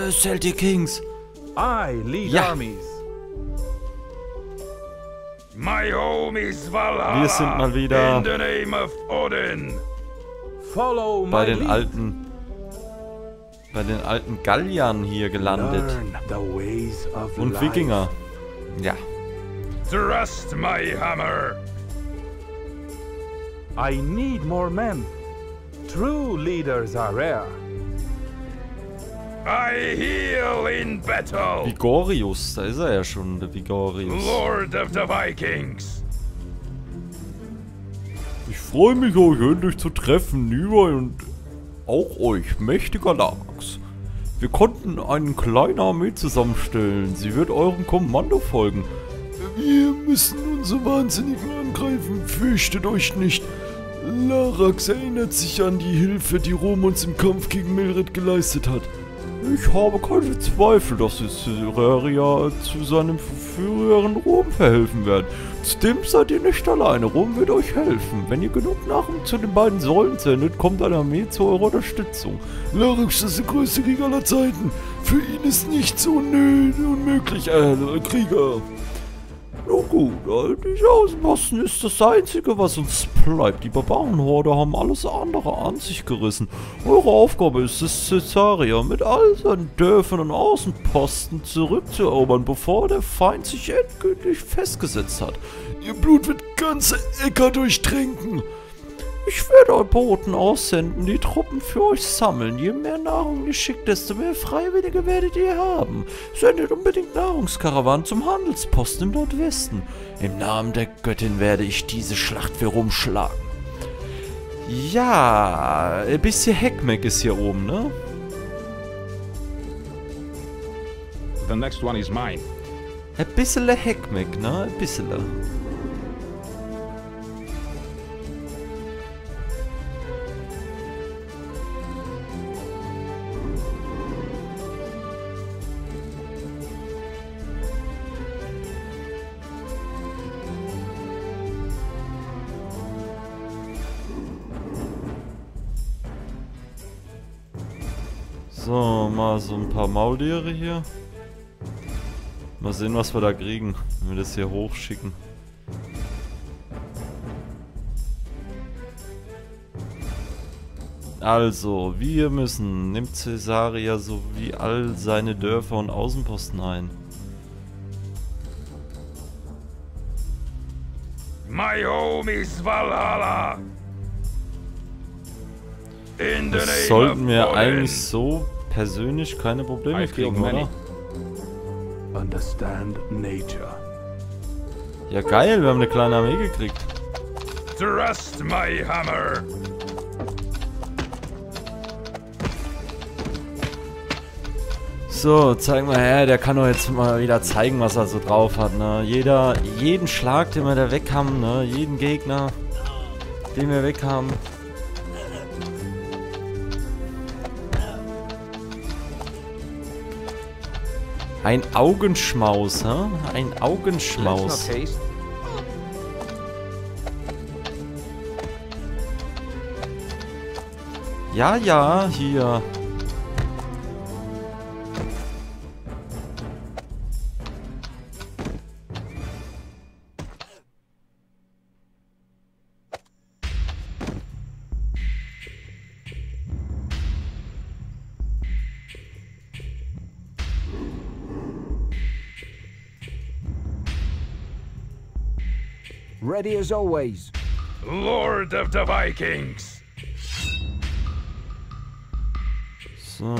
Celtic Kings. I lead Ja. armies. My home is Valhalla. Wir sind mal wieder in the name of Odin. Follow my bei den lead. alten Galliern hier gelandet. Learn the ways of Und life. Wikinger. Ja. Trust my hammer. I need more men. True leaders are rare. I heal in battle. Vigorius, da ist er ja schon, der Vigorius. Lord of the Vikings. Ich freue mich, euch endlich zu treffen, Levi und auch euch, mächtiger Larax. Wir konnten eine kleine Armee zusammenstellen. Sie wird eurem Kommando folgen. Wir müssen unsere Wahnsinnigen angreifen. Fürchtet euch nicht. Larax erinnert sich an die Hilfe, die Rom uns im Kampf gegen Mildred geleistet hat. Ich habe keine Zweifel, dass es Sereria zu seinem früheren Rom verhelfen werden. Zudem seid ihr nicht alleine. Rom wird euch helfen. Wenn ihr genug Nahrung zu den beiden Säulen sendet, kommt eine Armee zu eurer Unterstützung. Larax ist der größte Krieger aller Zeiten. Für ihn ist nichts unmöglich, Krieger. Nun gut, die Außenposten ist das Einzige, was uns bleibt. Die Barbarenhorde haben alles andere an sich gerissen. Eure Aufgabe ist es, Caesarea mit all seinen Dörfern und Außenposten zurückzuerobern, bevor der Feind sich endgültig festgesetzt hat. Ihr Blut wird ganze Äcker durchtränken. Ich werde Boten aussenden, die Truppen für euch sammeln. Je mehr Nahrung ihr schickt, desto mehr Freiwillige werdet ihr haben. Sendet unbedingt Nahrungskarawanen zum Handelsposten im Nordwesten. Im Namen der Göttin werde ich diese Schlacht für Rom schlagen. Ja, ein bisschen Heckmeck ist hier oben, ne? The next one is mine. Ein bisschen Heckmeck, ne? Ein bisschen. So, mal so ein paar Maultiere hier. Mal sehen, was wir da kriegen, wenn wir das hier hochschicken. Also, wir müssen, nimmt Caesarea sowie all seine Dörfer und Außenposten ein. My home is Valhalla. In the Das name sollten of wir Odin. eigentlich so persönlich keine Probleme I feel kriegen, many. oder? Understand nature. Ja geil, wir haben eine kleine Armee gekriegt. Trust my hammer. So, zeig mal her, der kann doch jetzt mal wieder zeigen, was er so drauf hat, ne? Jeden Schlag, den wir da weg haben, ne? Jeden Gegner, den wir weg haben. Ein Augenschmaus, hä? Ein Augenschmaus. Ja, ja, hier. Ready as always. Lord of the Vikings. So.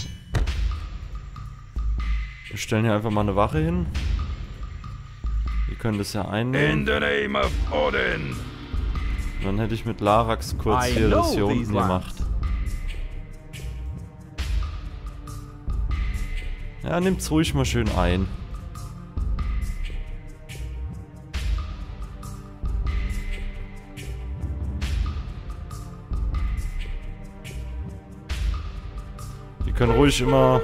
Wir stellen hier einfach mal eine Wache hin. Wir können das ja In einnehmen. the name of Odin. Dann hätte ich mit Larax kurz I hier know das hier these unten lands. gemacht. Ja, nimmt's ruhig mal schön ein. Die können ruhig immer...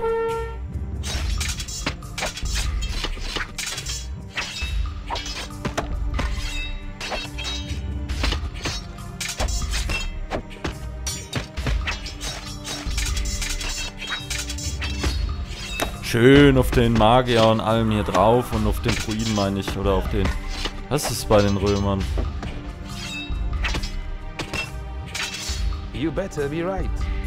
Schön auf den Magier und allem hier drauf und auf den Druiden meine ich. Oder auf den... Was ist bei den Römern? You better be right.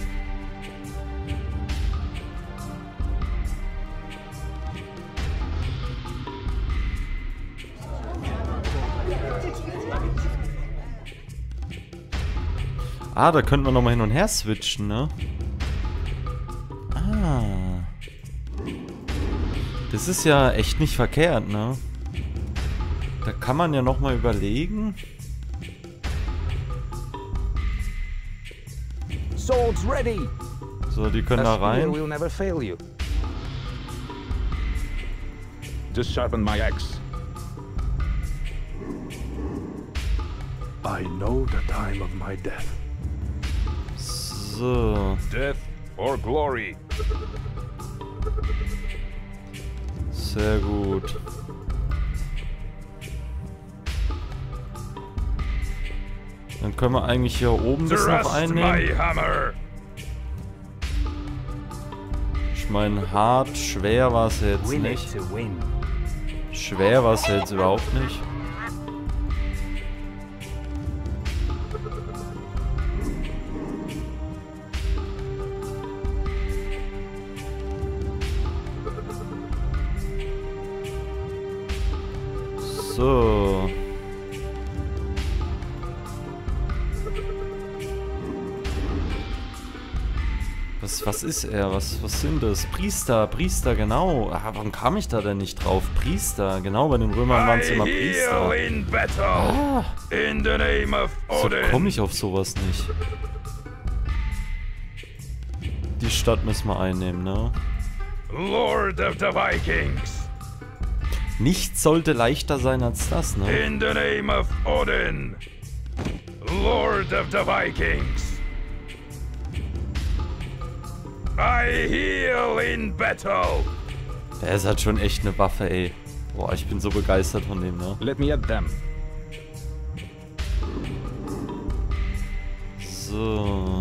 Ah, da könnten wir nochmal hin und her switchen, ne? Ah. Das ist ja echt nicht verkehrt, ne? Da kann man ja nochmal überlegen. Swords ready. So, die können da A spear rein. will never fail you. Just sharpen my axe. I know the time of my death. So. Death or glory? Sehr gut. Dann können wir eigentlich hier oben das noch Thrust my einnehmen. hammer Ich meine, hart, schwer war es jetzt Win it nicht. to win. Schwer war es jetzt überhaupt nicht. So. Was ist er? Was sind das? Priester, genau. Ah, warum kam ich da denn nicht drauf? Priester, genau, bei den Römern waren es I immer heal Priester. in battle. Ah, In the name of so Odin. komme ich auf sowas nicht. Die Stadt müssen wir einnehmen, ne? Lord of the Vikings. Nichts sollte leichter sein als das, ne? In the name of Odin. Lord of the Vikings. I heal in battle. Der ist halt schon echt eine Waffe, ey. Boah, ich bin so begeistert von dem, ne? Let me at them. So.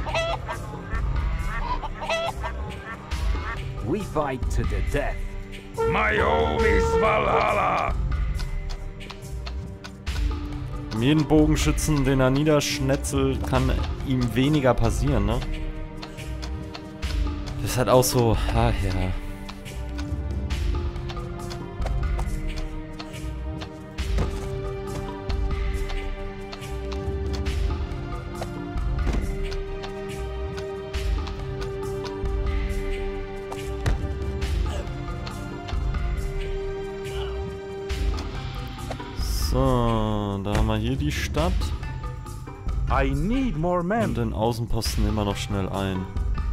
We fight to the death. My home is Valhalla. Jeden Bogenschützen, den er niederschnetzelt, kann ihm weniger passieren, ne? Das ist halt auch so, ah ja. So, da haben wir hier die Stadt. I need more Und men. den Außenposten immer noch schnell ein.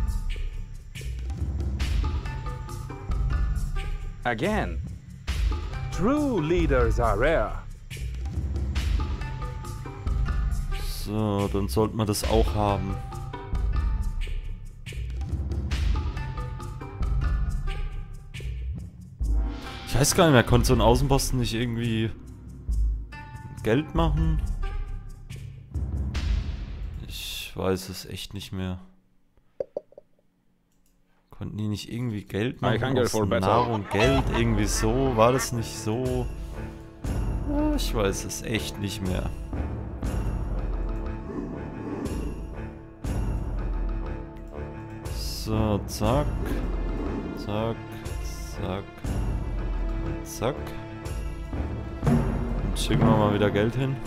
Again. True leaders are rare. So, dann sollten wir das auch haben. Ich weiß gar nicht mehr, konnte so ein Außenposten nicht irgendwie Geld machen? Ich weiß es echt nicht mehr. Konnten die nicht irgendwie Geld machen? hunger Aus for battle. Nahrung, Geld, irgendwie so? War das nicht so? Ja, ich weiß es echt nicht mehr. So, zack. Zack. Zack. Zack. Und schicken wir mal wieder Geld hin.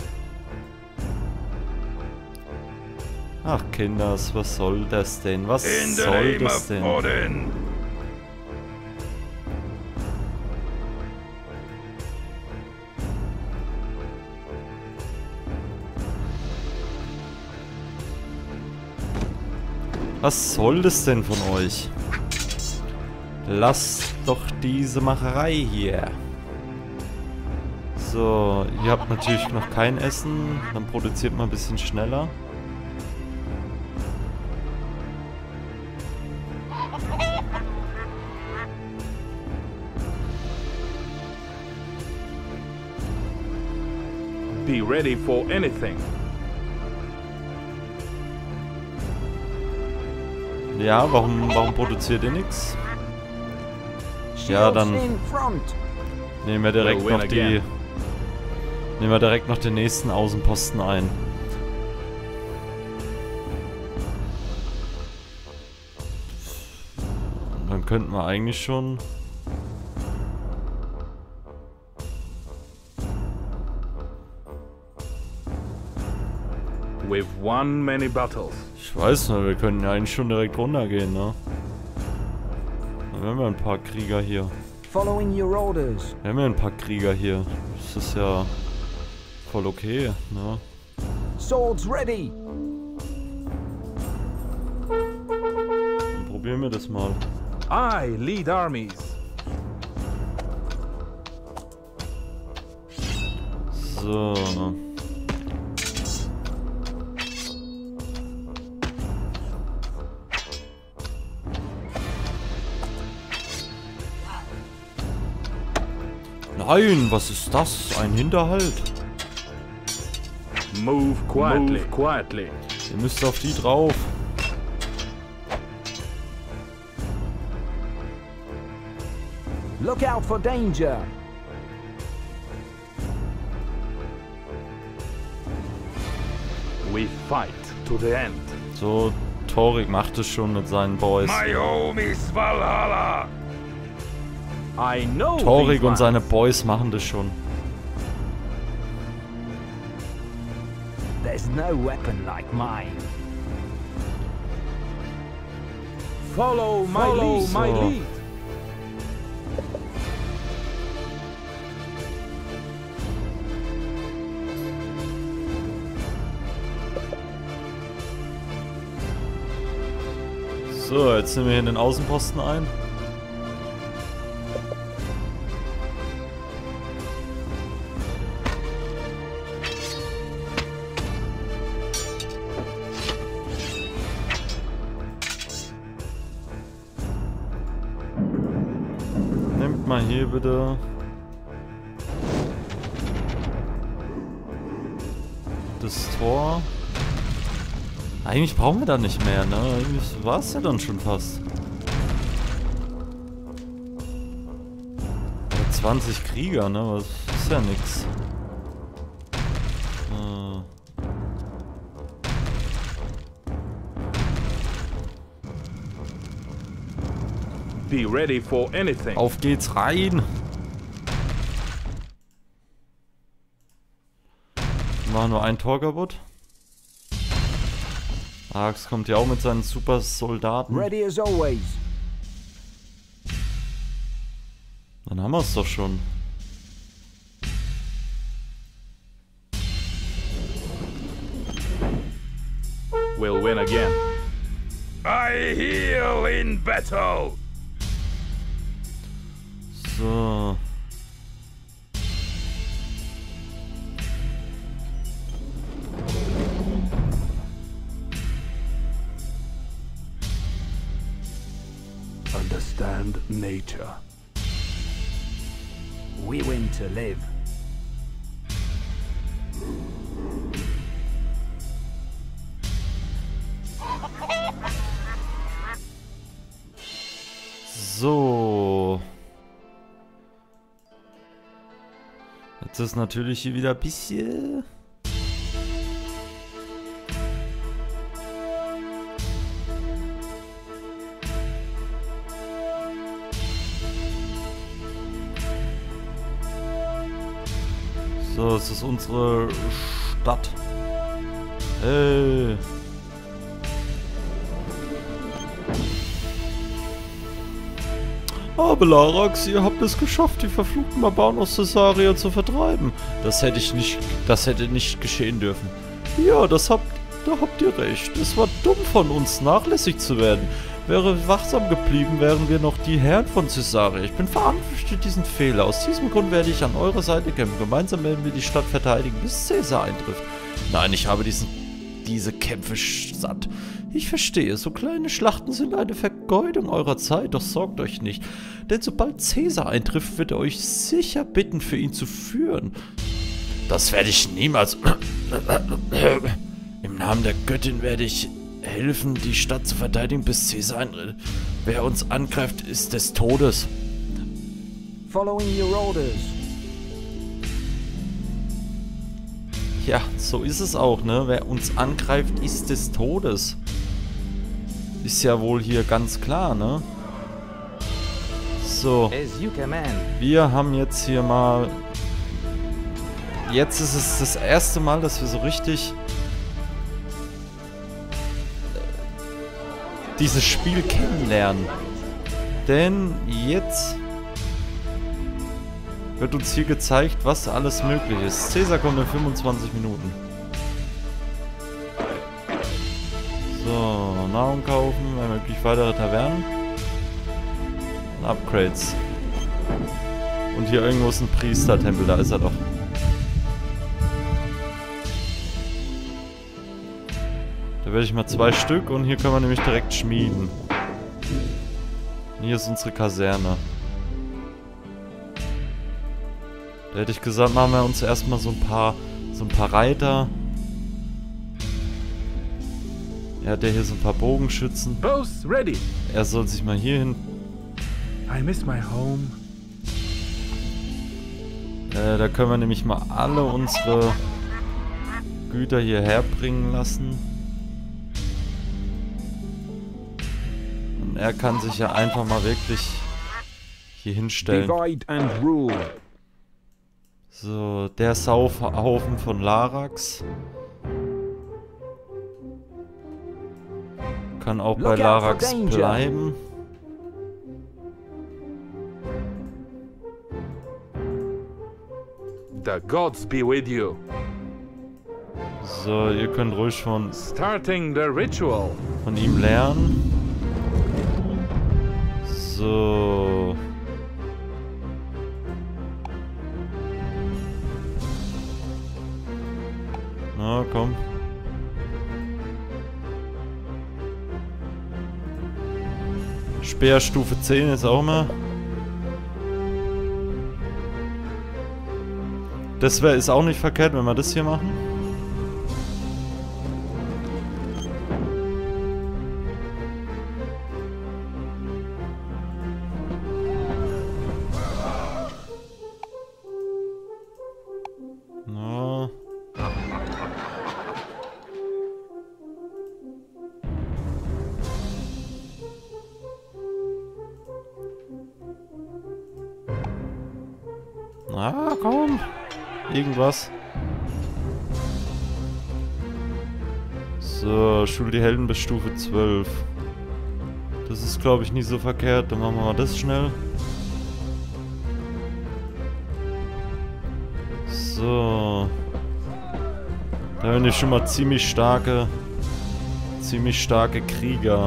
Ach, Kinders, was soll das denn? Was In the soll name das of denn? Odin. Was soll das denn von euch? Lasst doch diese Macherei hier. So, ihr habt natürlich noch kein Essen. Dann produziert mal ein bisschen schneller. Be ready for anything. Ja, warum produziert ihr nichts? Ja, Shields dann in front. nehmen wir direkt We'll win noch die... again. Nehmen wir direkt noch den nächsten Außenposten ein. Und dann könnten wir eigentlich schon... We've won many battles. Ich weiß nicht, wir können ja eigentlich schon direkt runtergehen, ne? Dann haben wir ein paar Krieger hier. Following your orders. Wir haben ja ein paar Krieger hier. Das ist ja voll okay, ne? Swords ready. Dann probieren wir das mal. I lead armies. So. Nein, was ist das? Ein Hinterhalt. Move quietly. Move quietly. Ihr müsst auf die drauf. Look out for danger. We fight to the end. So, Torik macht es schon mit seinen Boys. My home is Valhalla! I know Torik these und seine lands. Boys machen das schon. There's no weapon like mine. Follow my lead. So. My lead. So, jetzt nehmen wir hier den Außenposten ein. Nehmt mal hier bitte das Tor. Eigentlich brauchen wir da nicht mehr, ne? Eigentlich war es ja dann schon fast. 20 Krieger, ne? Das ist ja nix. Be ready for anything. Auf geht's rein! Machen nur ein Tor kaputt. Arx kommt ja auch mit seinen super Soldaten. Ready as always. Dann haben wir es doch schon. We'll win again. I heal in battle! So. Understand nature. We win to live. So. Jetzt ist natürlich hier wieder ein bisschen... So, es ist unsere Stadt. Hey. Aber Larax, ihr habt es geschafft, die verfluchten Barbaren aus Caesarea zu vertreiben. Das hätte nicht geschehen dürfen. Ja, da habt ihr recht. Es war dumm von uns, nachlässig zu werden. Wäre wachsam geblieben, wären wir noch die Herren von Caesarea. Ich bin verantwortlich für diesen Fehler. Aus diesem Grund werde ich an eurer Seite kämpfen. Gemeinsam werden wir die Stadt verteidigen, bis Caesar eintrifft. Nein, ich habe diese Kämpfe satt. Ich verstehe, so kleine Schlachten sind eine Vergeudung eurer Zeit, doch sorgt euch nicht. Denn sobald Caesar eintrifft, wird er euch sicher bitten, für ihn zu führen. Das werde ich niemals... Im Namen der Göttin werde ich helfen, die Stadt zu verteidigen, bis Caesar eintritt. Wer uns angreift, ist des Todes. Following your orders. Ja, so ist es auch, ne? Wer uns angreift, ist des Todes. Ist ja wohl hier ganz klar, ne? So. As you command. Wir haben jetzt hier mal... Jetzt ist es das erste Mal, dass wir so richtig... dieses Spiel kennenlernen. Denn jetzt... wird uns hier gezeigt, was alles möglich ist. Caesar kommt in 25 Minuten. So, Nahrung kaufen, wenn möglich weitere Tavernen. Und Upgrades. Und hier irgendwo ist ein Priestertempel, da ist er doch. Da werde ich mal 2 Stück und hier können wir nämlich direkt schmieden. Und hier ist unsere Kaserne. Da hätte ich gesagt, machen wir uns erstmal so ein paar Reiter. Er hat ja hier so ein paar Bogenschützen. Both ready. Er soll sich mal hier hin. I miss my home. Da können wir nämlich mal alle unsere Güter hierher bringen lassen. Und er kann sich ja einfach mal wirklich hier hinstellen. Divide and rule. So, der Saufhaufen von Larax. Kann auch bei Larax bleiben. The gods be with you. So, ihr könnt ruhig Starting the ritual. von ihm lernen. So. Na, komm. Speerstufe 10 ist auch mal. Das ist auch nicht verkehrt, wenn wir das hier machen. Na. Na, komm. Irgendwas. So, Schule die Helden bis Stufe 12. Das ist, glaube ich, nicht so verkehrt. Dann machen wir mal das schnell. So. Da bin ich schon mal ziemlich starke Krieger.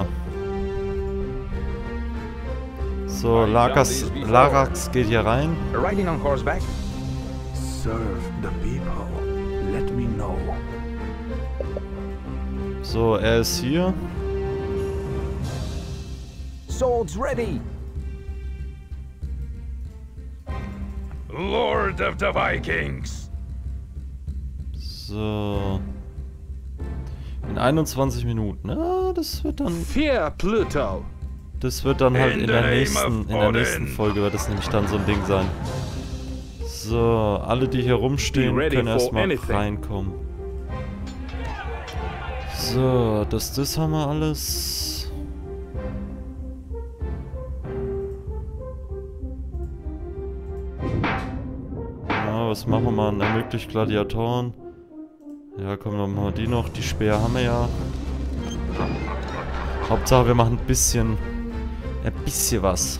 So, Larax geht hier rein. Riding on horseback. Serve the people. Let me know. So, er ist hier. Swords ready. Lord of the Vikings. So. In 21 Minuten. Ah, das wird dann... Fear Pluto. Das wird dann halt In in the der name nächsten of Folge wird das nämlich dann so ein Ding sein. So, alle die hier rumstehen, Be ready können for erstmal anything. reinkommen. So, das haben wir alles. Ja, was machen wir mal? Ermöglicht Gladiatoren. Ja, komm, dann machen wir die noch. Die Speer haben wir ja. Hauptsache, wir machen ein bisschen was.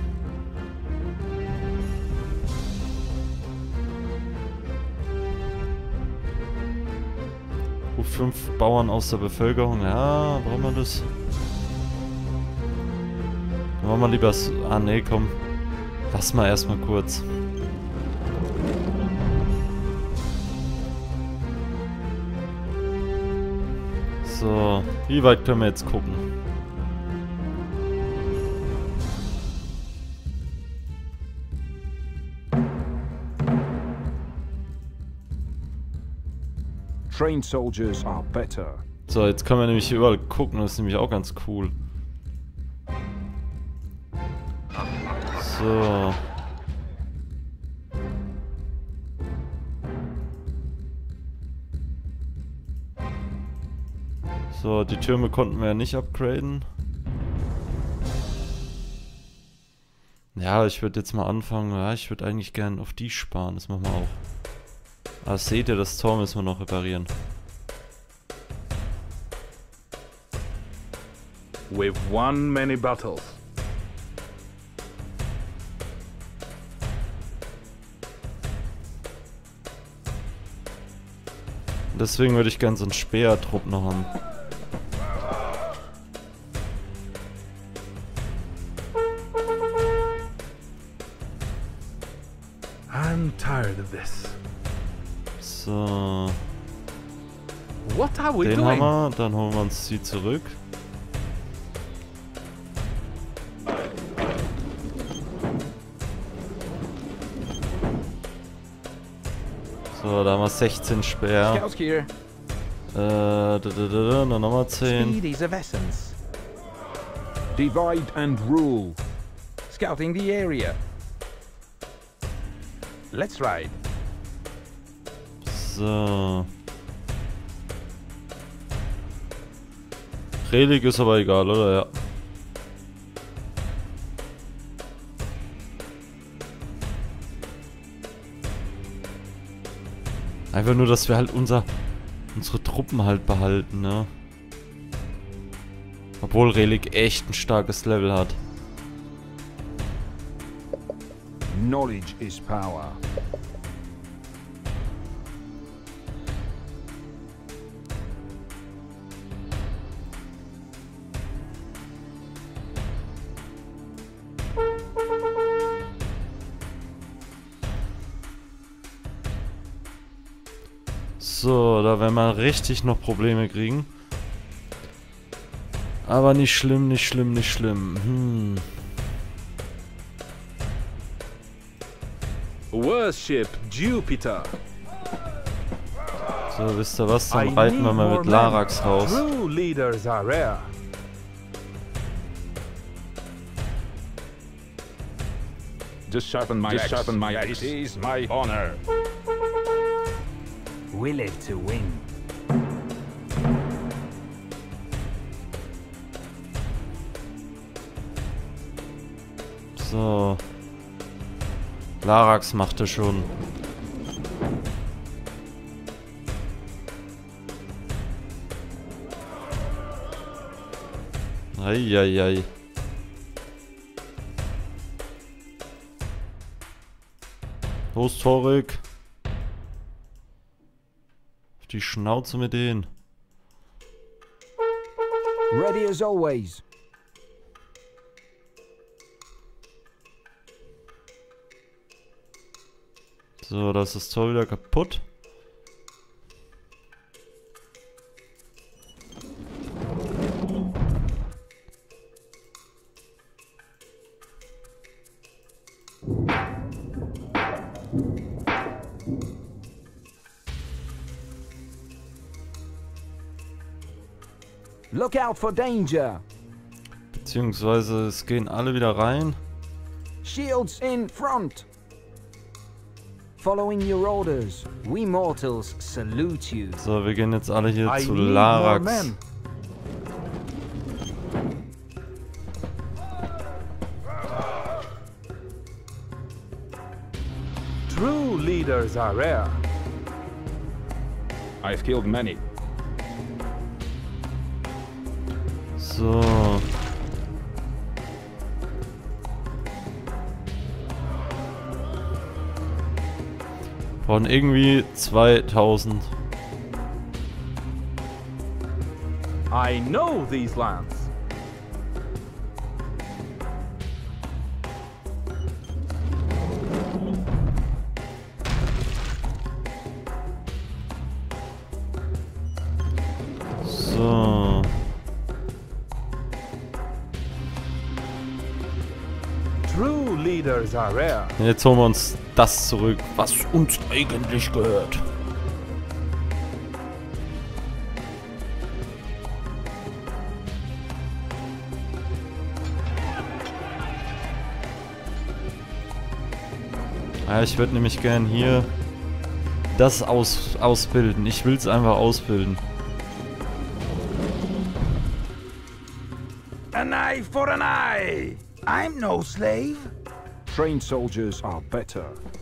Ruf 5 Bauern aus der Bevölkerung. Ja, brauchen wir das? Dann machen wir lieber... Ah, nee, komm. Lass mal erstmal kurz. So, wie weit können wir jetzt gucken? Trained soldiers are better. So, jetzt können wir nämlich hier überall gucken, das ist nämlich auch ganz cool. So. So, die Türme konnten wir ja nicht upgraden. Ja, ich würde jetzt mal anfangen. Ja, ich würde eigentlich gern auf die sparen. Das machen wir auch. Aber seht ihr, das Tor müssen wir noch reparieren. We've won many battles. Deswegen würde ich gern so einen Speertrupp noch haben. I'm tired of this. So. What are we Den doing? haben wir, dann holen wir uns die zurück. So, da haben wir 16 Speer. Scouts here. Dann nochmal 10. Speed is of essence. Divide and rule. Scouting the area. Let's ride. So. Relic ist aber egal, oder? Ja. Einfach nur, dass wir halt unsere Truppen halt behalten, ne? Obwohl Relic echt ein starkes Level hat. Knowledge is power. So, da werden wir richtig noch Probleme kriegen. Aber nicht schlimm, nicht schlimm, nicht schlimm. Worship Jupiter. So, wisst ihr was? Dann I reiten wir need mal more mit men. Larax raus. True leaders are rare. Just sharpen my axe. It is my honor. We live to win. So. Larax machte schon. Eieiei. Los, Torek. Auf die Schnauze mit denen. Ready as always. So, das ist das Tor wieder kaputt. Look out for danger. Beziehungsweise es gehen alle wieder rein. Shields in front. Following your orders, we mortals salute you. So, wir gehen jetzt alle hier I zu need more Larax. men. True leaders are rare. I've killed many. So. Brauchen irgendwie 2000. I know these lands. So. True leaders are rare. Jetzt holen wir uns das zurück, was uns eigentlich gehört. Ja, ich würde nämlich gern hier das ausbilden. Ich will es einfach ausbilden. for an eye. I'm no slave. Trained soldiers are better.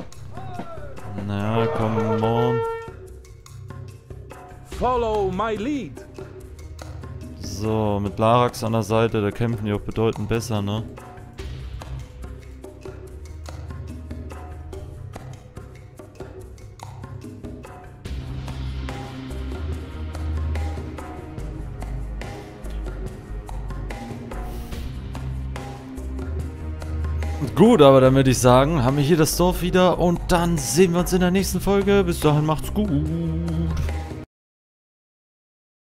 Na, come on. Follow my lead. So, mit Larax an der Seite, da kämpfen die auch bedeutend besser, ne? Gut, aber dann würde ich sagen, haben wir hier das Dorf wieder und dann sehen wir uns in der nächsten Folge. Bis dahin macht's gut.